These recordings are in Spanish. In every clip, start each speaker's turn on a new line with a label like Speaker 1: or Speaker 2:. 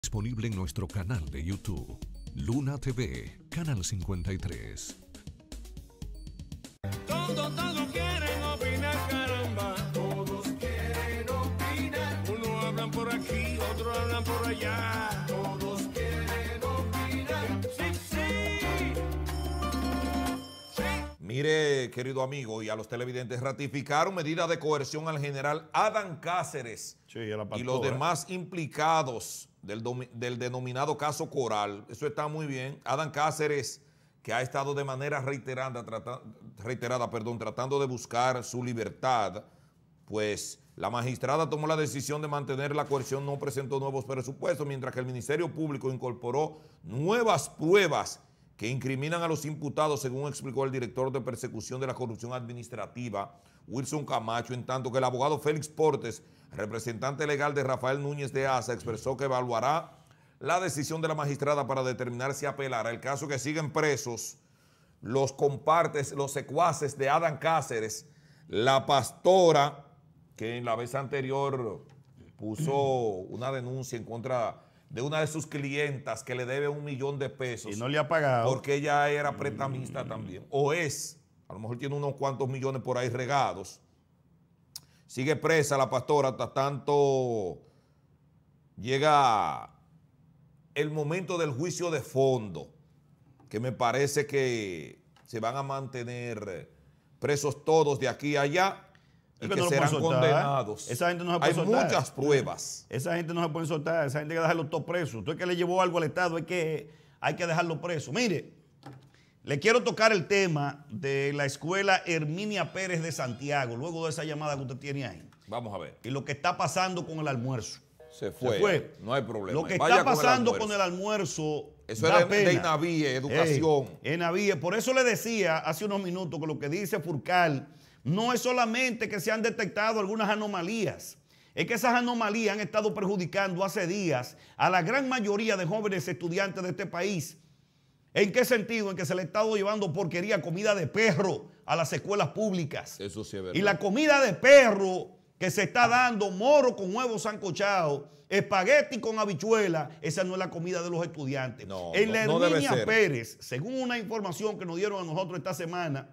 Speaker 1: Disponible en nuestro canal de YouTube, Luna TV, Canal 53.
Speaker 2: Todos quieren opinar, caramba. Todos quieren opinar. Unos hablan por aquí, otros hablan por allá. Todos quieren opinar. Sí, sí. Sí.
Speaker 3: Mire, querido amigo, y a los televidentes, ratificaron medidas de coerción al general Adán Cáceres y los demás implicados del denominado caso Coral. Eso está muy bien. Adán Cáceres, que ha estado de manera reiterada, tratando de buscar su libertad, pues la magistrada tomó la decisión de mantener la coerción, no presentó nuevos presupuestos, mientras que el Ministerio Público incorporó nuevas pruebas que incriminan a los imputados, según explicó el director de persecución de la corrupción administrativa, Wilson Camacho, en tanto que el abogado Félix Portes, representante legal de Rafael Núñez de Asa, expresó que evaluará la decisión de la magistrada para determinar si apelará. El caso que siguen presos los compartes, los secuaces de Adán Cáceres, la pastora, que en la vez anterior puso una denuncia en contra de una de sus clientas que le debe $1 millón de pesos.
Speaker 4: Y no le ha pagado.
Speaker 3: Porque ella era prestamista también. O es, a lo mejor tiene unos cuantos millones por ahí regados. Sigue presa la pastora hasta tanto llega el momento del juicio de fondo, que me parece que se van a mantener presos todos de aquí a allá y que serán condenados.
Speaker 4: Esa gente no se puede
Speaker 3: Hay
Speaker 4: soltar.
Speaker 3: muchas pruebas.
Speaker 4: Esa gente no se puede soltar, esa gente hay que dejarlo todo preso. Usted que le llevó algo al Estado, hay que dejarlo preso. Mire, le quiero tocar el tema de la escuela Herminia Pérez de Santiago, luego de esa llamada que usted tiene ahí.
Speaker 3: Vamos a ver.
Speaker 4: Y lo que está pasando con el almuerzo.
Speaker 3: Se fue. No hay problema.
Speaker 4: Lo que
Speaker 3: Vaya
Speaker 4: está pasando
Speaker 3: con
Speaker 4: con el almuerzo.
Speaker 3: Eso es de INAVIE, educación.
Speaker 4: INAVIE. Por eso le decía hace unos minutos que lo que dice Furcal no es solamente que se han detectado algunas anomalías, es que esas anomalías han estado perjudicando hace días a la gran mayoría de jóvenes estudiantes de este país. ¿En qué sentido? En que se le ha estado llevando porquería, comida de perro a las escuelas públicas.
Speaker 3: Eso sí es verdad.
Speaker 4: Y la comida de perro que se está dando, moro con huevos sancochados, espagueti con habichuela, esa no es la comida de los estudiantes.
Speaker 3: No,
Speaker 4: en la Herminia
Speaker 3: no
Speaker 4: Pérez, según una información que nos dieron a nosotros esta semana,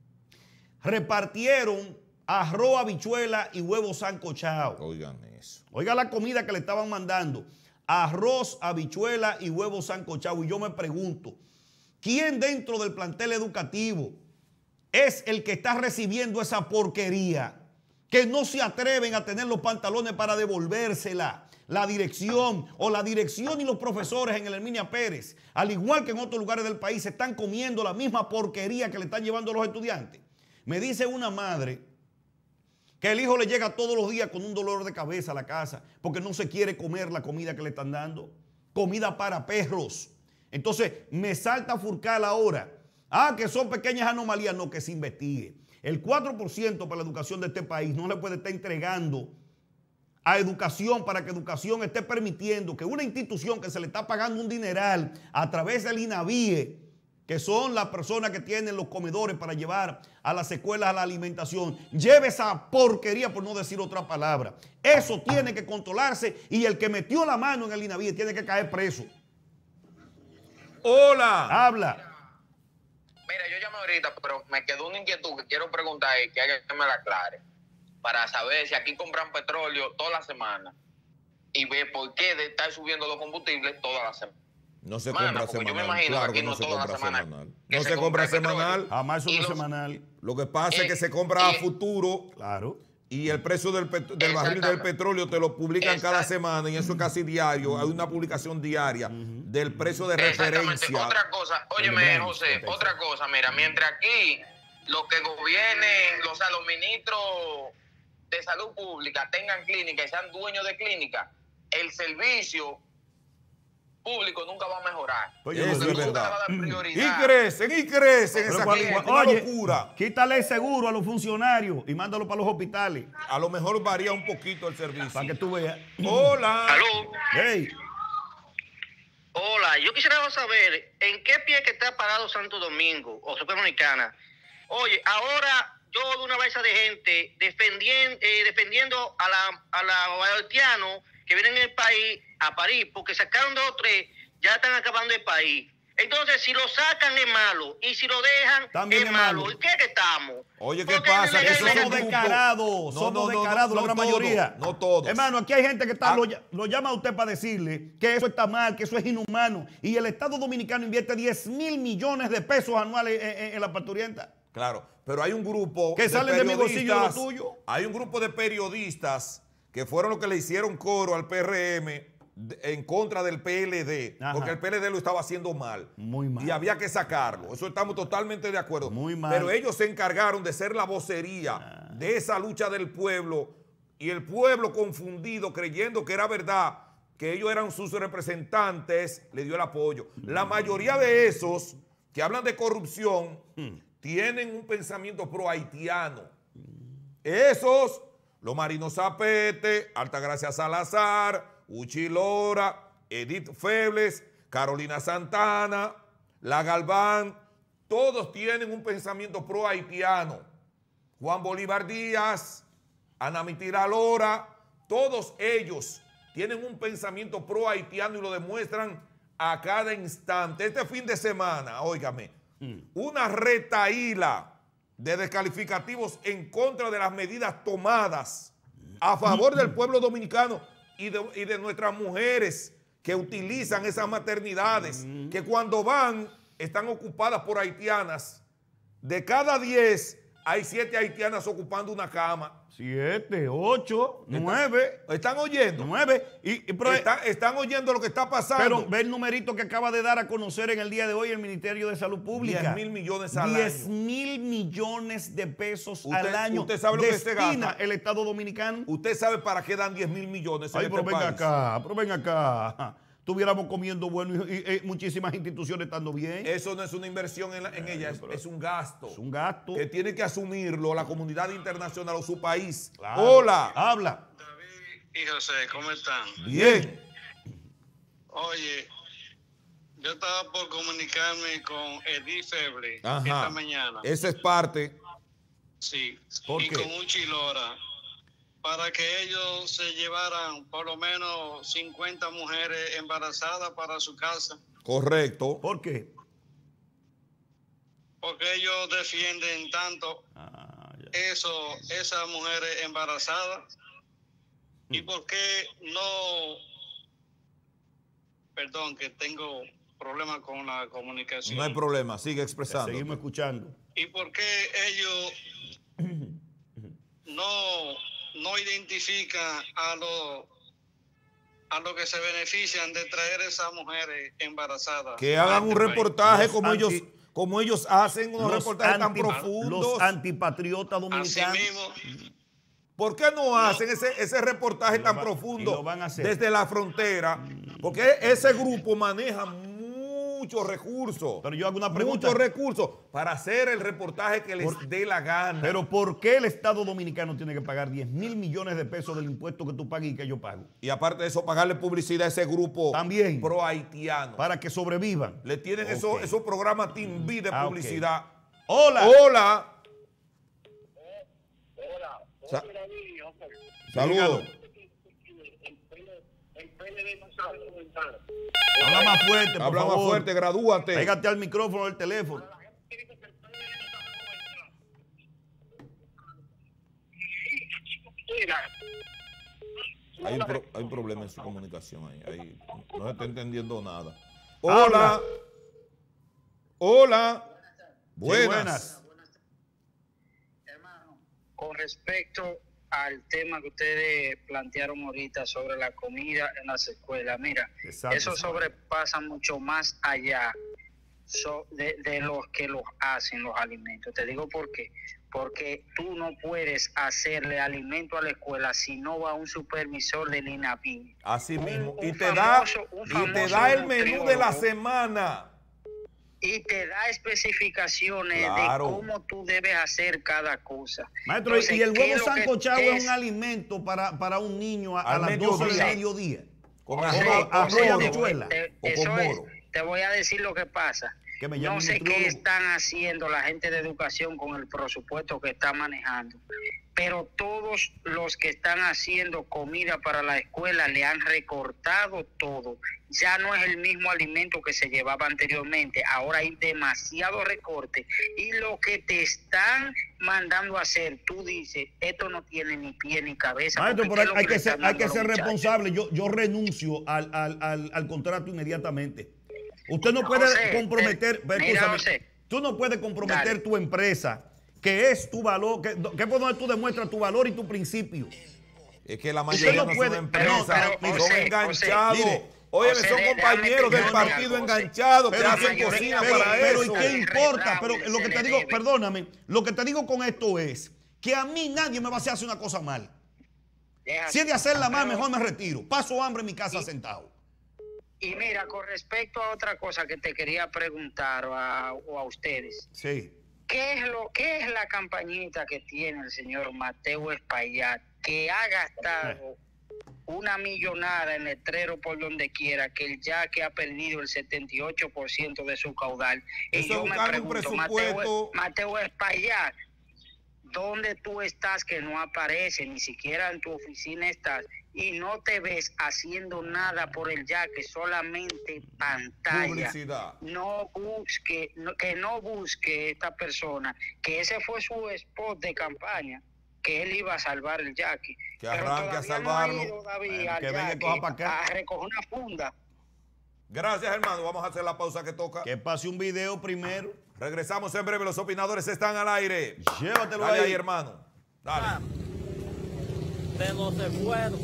Speaker 4: repartieron arroz, habichuela y huevos sancochados.
Speaker 3: Oigan eso.
Speaker 4: Oiga la comida que le estaban mandando. Arroz, habichuela y huevos sancochados. Y yo me pregunto, ¿quién dentro del plantel educativo es el que está recibiendo esa porquería? Que no se atreven a tener los pantalones para devolvérsela. La dirección o la dirección y los profesores en el Herminia Pérez, al igual que en otros lugares del país, se están comiendo la misma porquería que le están llevando a los estudiantes. Me dice una madre que el hijo le llega todos los días con un dolor de cabeza a la casa porque no se quiere comer la comida que le están dando. Comida para perros. Entonces me salta Furcal ahora. Que son pequeñas anomalías. No, que se investigue. El 4% para la educación de este país no le puede estar entregando a educación para que educación esté permitiendo que una institución que se le está pagando un dineral a través del INAVIE, que son las personas que tienen los comedores para llevar a las escuelas a la alimentación, lleve esa porquería, por no decir otra palabra. Eso tiene que controlarse y el que metió la mano en el INAVIE tiene que caer preso.
Speaker 3: ¡Hola!
Speaker 4: Habla.
Speaker 5: Mira, yo llamé ahorita, pero me quedó una inquietud que quiero preguntar y que alguien me la aclare. Para saber si aquí compran petróleo toda la semana y ver por qué de estar subiendo los combustibles toda la semana.
Speaker 3: No se compra
Speaker 5: Porque
Speaker 3: semanal.
Speaker 5: yo me imagino
Speaker 3: Claro
Speaker 5: que
Speaker 3: que no
Speaker 5: no
Speaker 3: se
Speaker 5: toda la
Speaker 3: compra
Speaker 5: semana.
Speaker 3: semanal. No se compra semanal.
Speaker 4: Jamás es semanal.
Speaker 3: Lo que pasa es que se compra a futuro.
Speaker 4: Claro.
Speaker 3: Y el precio del barril del petróleo te lo publican cada semana y eso es casi diario. Hay una publicación diaria del precio de referencia.
Speaker 5: Otra cosa, óyeme, José, otra cosa, mira, mientras aquí los que gobiernen, los ministros de salud pública tengan clínica y sean dueños de clínica, el servicio público nunca va a mejorar.
Speaker 3: Eso es verdad.
Speaker 5: Y
Speaker 3: crecen esa
Speaker 4: Oye,
Speaker 3: locura.
Speaker 4: Quítale el seguro a los funcionarios y mándalo para los hospitales.
Speaker 3: A lo mejor varía un poquito el servicio.
Speaker 4: Para que tú veas.
Speaker 3: Hola.
Speaker 6: Aló.
Speaker 4: Hey.
Speaker 6: Hola, yo quisiera saber en qué pie que está parado Santo Domingo o República Dominicana. Oye, ahora yo veo una balsa de gente defendiendo a los haitianos que vienen en el país a París, porque sacaron 2 o 3, ya están acabando el país. Entonces, si lo sacan es malo, y si lo dejan
Speaker 4: también
Speaker 6: es malo. ¿Y qué que estamos?
Speaker 3: Oye, ¿qué pasa?
Speaker 4: Que somos descarados, la gran mayoría.
Speaker 3: No todos.
Speaker 4: Hermano, aquí hay gente que lo llama a usted para decirle que eso está mal, que eso es inhumano. Y el Estado Dominicano invierte 10.000 millones de pesos anuales en la parturienta.
Speaker 3: Claro, pero hay un grupo
Speaker 4: que salen de mi bolsillo de lo tuyo.
Speaker 3: Hay un grupo de periodistas que fueron los que le hicieron coro al PRM en contra del PLD, ajá, porque el PLD lo estaba haciendo mal.
Speaker 4: Muy mal.
Speaker 3: Y había que sacarlo. Eso estamos totalmente de acuerdo.
Speaker 4: Muy mal.
Speaker 3: Pero ellos se encargaron de ser la vocería de esa lucha del pueblo, y el pueblo confundido, creyendo que era verdad, que ellos eran sus representantes, le dio el apoyo. La mayoría de esos que hablan de corrupción tienen un pensamiento pro-haitiano. Esos, los Marinos Zapete, Altagracia Salazar, Uchi Lora, Edith Febles, Carolina Santana, La Galván, todos tienen un pensamiento pro-haitiano. Juan Bolívar Díaz, Ana Mitira Lora, todos ellos tienen un pensamiento pro-haitiano y lo demuestran a cada instante. Este fin de semana, óigame, una retaíla de descalificativos en contra de las medidas tomadas a favor del pueblo dominicano y de nuestras mujeres que utilizan esas maternidades, que cuando van están ocupadas por haitianas. De cada 10 hay 7 haitianas ocupando una cama.
Speaker 4: 7, 8, 9.
Speaker 3: ¿Están oyendo?
Speaker 4: 9.
Speaker 3: Están oyendo lo que está pasando.
Speaker 4: Pero ve el numerito que acaba de dar a conocer en el día de hoy el Ministerio de Salud Pública.
Speaker 3: 10.000 millones al año.
Speaker 4: 10.000 millones de pesos al año.
Speaker 3: ¿Usted sabe lo que se gasta?
Speaker 4: El Estado Dominicano.
Speaker 3: ¿Usted sabe para qué dan 10.000 millones en
Speaker 4: Ay,
Speaker 3: este
Speaker 4: pero
Speaker 3: país?
Speaker 4: ven acá. Estuviéramos comiendo bueno y muchísimas instituciones estando bien.
Speaker 3: Eso no es una inversión en ella, es un gasto.
Speaker 4: Es un gasto.
Speaker 3: Que tiene que asumirlo la comunidad internacional o su país.
Speaker 4: Claro.
Speaker 3: Hola.
Speaker 4: Habla.
Speaker 7: David y José, ¿cómo están?
Speaker 3: Bien.
Speaker 7: Oye, yo estaba por comunicarme con Edith Feble
Speaker 3: Ajá.
Speaker 7: esta mañana.
Speaker 3: Esa es parte.
Speaker 7: Sí.
Speaker 3: ¿Por
Speaker 7: y
Speaker 3: qué?
Speaker 7: con Uchi Lora, para que ellos se llevaran por lo menos 50 mujeres embarazadas para su casa.
Speaker 3: Correcto.
Speaker 4: ¿Por qué?
Speaker 7: Porque ellos defienden tanto esas mujeres embarazadas. ¿Y por qué no? Perdón, que tengo problemas con la comunicación.
Speaker 3: No hay problema, sigue expresando.
Speaker 4: Seguimos escuchando.
Speaker 7: ¿Y por qué ellos no identifican a los que se benefician de traer esas mujeres embarazadas?
Speaker 3: Que hagan un reportaje como ellos hacen, unos reportajes tan profundos.
Speaker 4: Los antipatriotas dominicanos.
Speaker 7: Así mismo.
Speaker 3: ¿Por qué no hacen ese reportaje tan profundo
Speaker 4: lo van a hacer
Speaker 3: desde la frontera? Porque ese grupo maneja muchos recursos.
Speaker 4: Pero yo hago una pregunta.
Speaker 3: Muchos recursos para hacer el reportaje que les dé la gana.
Speaker 4: Pero ¿por qué el Estado Dominicano tiene que pagar 10.000 millones de pesos del impuesto que tú pagas y que yo pago?
Speaker 3: Y aparte de eso, pagarle publicidad a ese grupo
Speaker 4: también
Speaker 3: pro-haitiano.
Speaker 4: Para que sobrevivan.
Speaker 3: Le tienen esos programas Team B de publicidad.
Speaker 4: Okay. Hola.
Speaker 3: Hola.
Speaker 4: Saludos. Habla más fuerte, por
Speaker 3: Habla
Speaker 4: favor.
Speaker 3: más fuerte, gradúate.
Speaker 4: Pégate al micrófono del teléfono.
Speaker 3: Hay un problema en su comunicación ahí. No se está entendiendo nada. Hola. Hola. Buenas.
Speaker 8: Hermano, con respecto al tema que ustedes plantearon ahorita sobre la comida en las escuelas, mira, eso sobrepasa mucho más allá de los que los hacen los alimentos. Te digo por qué. Porque tú no puedes hacerle alimento a la escuela si no va un supervisor del INAPI.
Speaker 3: Así mismo. Y te da el menú de la semana.
Speaker 8: Y te da especificaciones de cómo tú debes hacer cada cosa.
Speaker 4: Maestro, entonces, ¿y el huevo sancochado es un alimento para un niño a las 12 del mediodía?
Speaker 3: Con
Speaker 4: arroz y habichuela.
Speaker 8: Te voy a decir lo que pasa. No sé qué están haciendo la gente de educación con el presupuesto que está manejando, pero todos los que están haciendo comida para la escuela le han recortado todo. Ya no es el mismo alimento que se llevaba anteriormente. Ahora hay demasiado recorte y lo que te están mandando a hacer, tú dices, esto no tiene ni pie ni cabeza.
Speaker 4: Maestro, pero hay que ser responsable. Yo renuncio al contrato inmediatamente. Usted no puede comprometer, tú no puedes comprometer tu empresa, que es tu valor, que por donde tú demuestras tu valor y tu principio.
Speaker 3: Es que la mayoría no son empresas, son enganchados. Oye, son compañeros del partido enganchados que hacen cocina para eso.
Speaker 4: Pero ¿y qué importa? Pero lo que te digo, perdóname, lo que te digo con esto es que a mí nadie me va a hacer una cosa mal. Si es de hacerla mal, mejor me retiro. Paso hambre en mi casa sentado.
Speaker 8: Y mira, con respecto a otra cosa que te quería preguntar a ustedes.
Speaker 4: Sí.
Speaker 8: ¿Qué es la campañita que tiene el señor Mateo Espaillat, que ha gastado una millonada en letrero por donde quiera, que el yaque ha perdido el 78% de su caudal? Y yo me pregunto, Mateo Espaillat, ¿dónde tú estás que no aparece? Ni siquiera en tu oficina estás. Y no te ves haciendo nada por el yaque, solamente pantalla.
Speaker 3: Publicidad.
Speaker 8: Que no busque esta persona, que ese fue su spot de campaña, que él iba a salvar el yaque.
Speaker 3: Que arranque a salvarlo.
Speaker 8: No ha ido, David,
Speaker 4: que venga y coja para acá.
Speaker 8: A recoger una funda.
Speaker 3: Gracias, hermano. Vamos a hacer la pausa que toca.
Speaker 4: Que pase un video primero.
Speaker 3: Regresamos en breve. Los opinadores están al aire.
Speaker 4: Llévatelo
Speaker 3: ahí, hermano. Dale.
Speaker 9: De los esfuerzos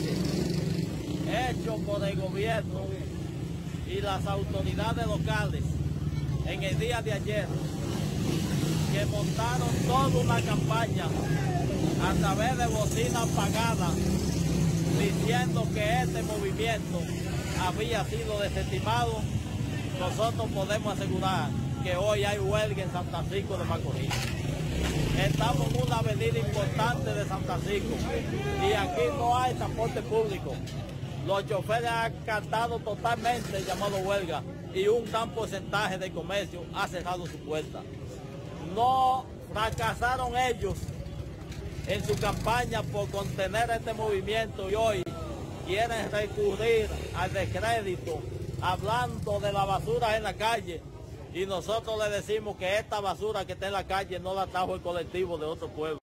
Speaker 9: hechos por el gobierno y las autoridades locales en el día de ayer, que montaron toda una campaña a través de bocinas pagadas diciendo que este movimiento había sido desestimado, nosotros podemos asegurar que hoy hay huelga en San Francisco de Macorís. Estamos en una avenida importante de San Francisco y aquí no hay transporte público. Los choferes han cantado totalmente el llamado huelga y un gran porcentaje de comercio ha cerrado su puerta. No fracasaron ellos en su campaña por contener este movimiento y hoy quieren recurrir al descrédito hablando de la basura en la calle. Y nosotros le decimos que esta basura que está en la calle no la trajo el colectivo de otro pueblo.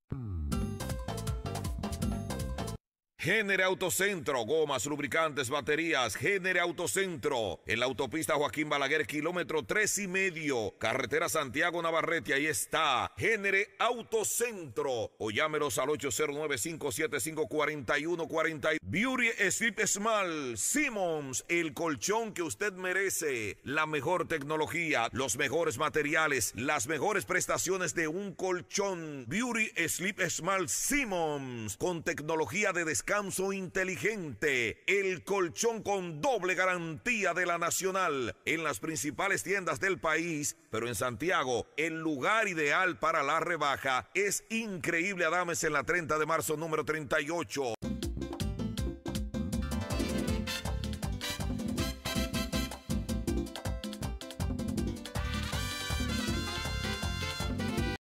Speaker 3: Génere Autocentro, gomas, lubricantes, baterías. Génere Autocentro, en la autopista Joaquín Balaguer, kilómetro 3,5, carretera Santiago Navarrete, ahí está. Génere Autocentro, o llámenos al 809-575-4140. Beauty Sleep Small, Simmons, el colchón que usted merece. La mejor tecnología, los mejores materiales, las mejores prestaciones de un colchón. Beauty Sleep Small Simmons, con tecnología de descanso inteligente, el colchón con doble garantía de la Nacional, en las principales tiendas del país, pero en Santiago, el lugar ideal para la rebaja es Increíble Adames en la 30 de marzo número 38.